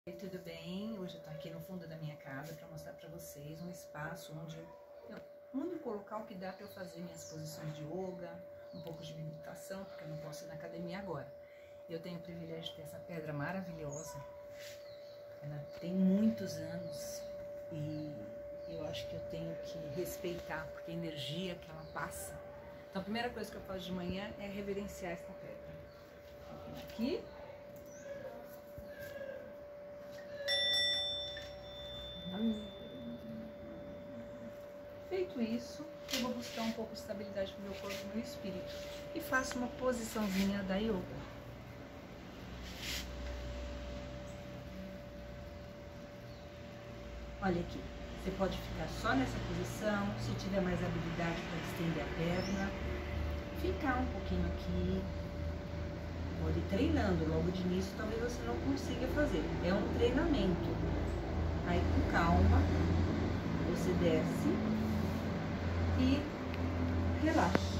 Oi, tudo bem? Hoje eu tô aqui no fundo da minha casa para mostrar para vocês um espaço onde o único local que dá para eu fazer minhas posições de yoga, um pouco de meditação, porque eu não posso ir na academia agora. Eu tenho o privilégio de ter essa pedra maravilhosa. Ela tem muitos anos e eu acho que eu tenho que respeitar, porque a energia que ela passa. Então a primeira coisa que eu faço de manhã é reverenciar essa pedra. Vou vir aqui. Feito isso, eu vou buscar um pouco de estabilidade para o meu corpo e meu espírito e faço uma posiçãozinha da yoga. Olha aqui, você pode ficar só nessa posição, se tiver mais habilidade para estender a perna, ficar um pouquinho aqui, pode ir treinando. Logo de início talvez você não consiga fazer, é um treinamento. Aí com calma, você desce e relaxa.